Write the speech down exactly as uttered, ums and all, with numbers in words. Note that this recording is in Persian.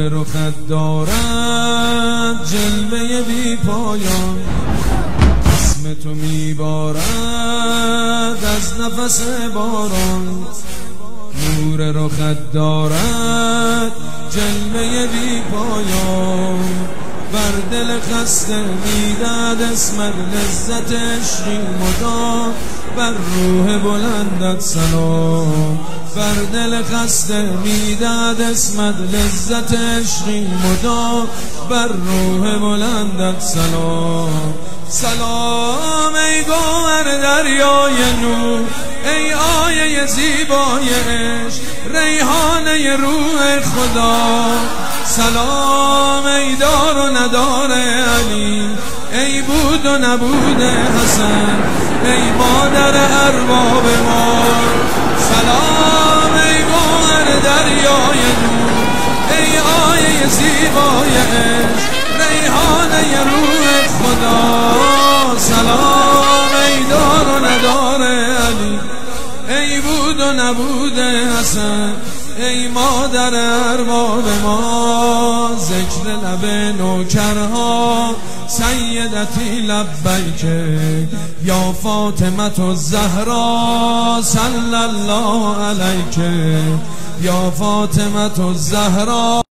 رخت دارد جلوه بی پایان، اسم تو میبارد از نفس باران. نور رخت دارد جلوه بی پایان، بر دل خسته میدهد اسمت لذت عشقی مدام. بر روح بلندت سلام، بر دل خسته میدهد اسمت لذت عشقی مدام. بر روح بلندت سلام. سلام ای گوهر دریای نور، ای آیه زیبای عشق، ریحانه روح خدا. سلام ای دار و ندار علی، ای بود و نبود حسن، ای مادر ارباب ما. سلام ای گوهر دریای نور، ای آیه زیبای عشق، ریحانه روح خدا. سلام ای دار و ندار علی، ای بود و نبود حسن، ای مادر ارباب ما. ذکر لب نوکرها سیدتی لبیک یا فاطمة الزهرا، صلی الله علیک یا فاطمة الزهرا.